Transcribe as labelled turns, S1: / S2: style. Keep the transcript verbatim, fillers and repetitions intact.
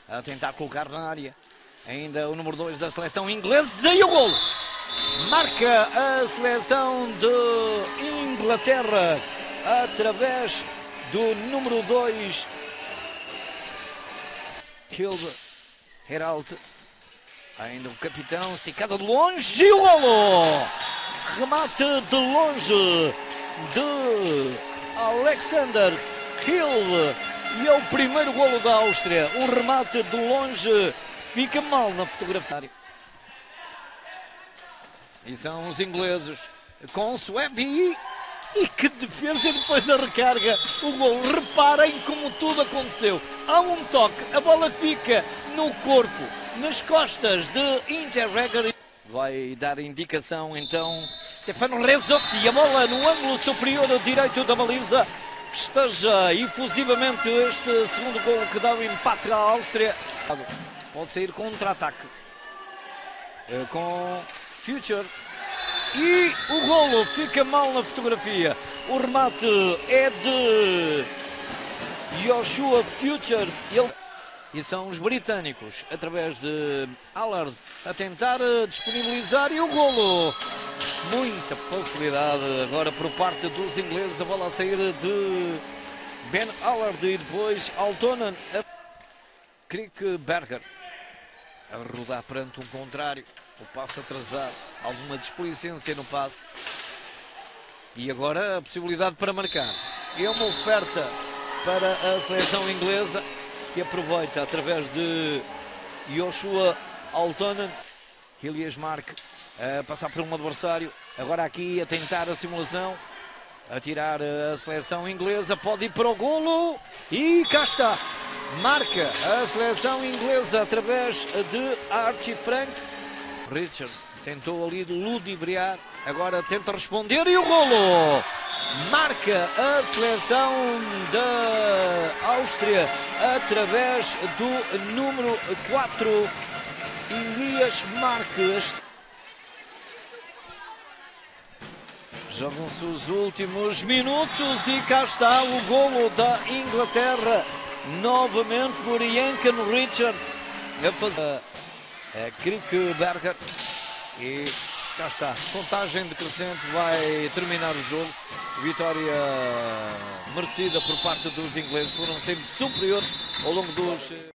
S1: a tentar colocar na área. Ainda o número dois da seleção inglesa e o golo. Marca a seleção de Inglaterra através do número dois. Hilde Herald. Ainda o capitão, esticada de longe e o golo. Remate de longe de Alexander Hilde. E é o primeiro golo da Áustria. Um remate de longe. Fica mal na fotografia. E são os ingleses com Swaby. E que defesa, e depois a recarga. O gol. Reparem como tudo aconteceu. Há um toque. A bola fica no corpo, nas costas de Interregger. Vai dar indicação então Stefano Rezzotti. E a bola no ângulo superior direito da baliza. Esteja efusivamente este segundo gol que dá o empate à Áustria. Pode sair contra-ataque com Future. E o golo fica mal na fotografia. O remate é de Joshua Future. Ele... E são os britânicos, através de Allard, a tentar disponibilizar. E o golo. Muita facilidade agora por parte dos ingleses. A bola a sair de Ben Allard e depois Altonen. Krickberger a rodar perante um contrário. O passe atrasado, alguma desplicência no passe. E agora a possibilidade para marcar. É uma oferta para a seleção inglesa, que aproveita através de Joshua Altonen. Ilias Mark a passar por um adversário. Agora aqui a tentar a simulação. A tirar a seleção inglesa. Pode ir para o golo. E cá está. Marca a seleção inglesa através de Archie Franks. Richard tentou ali de ludibriar, agora tenta responder e o golo! Marca a seleção da Áustria através do número quatro, Ilias Marques. Jogam-se os últimos minutos e cá está o golo da Inglaterra, novamente por Ian Richards. A fazer É Krickberger. E cá está, contagem decrescente, vai terminar o jogo. Vitória merecida por parte dos ingleses, foram sempre superiores ao longo dos...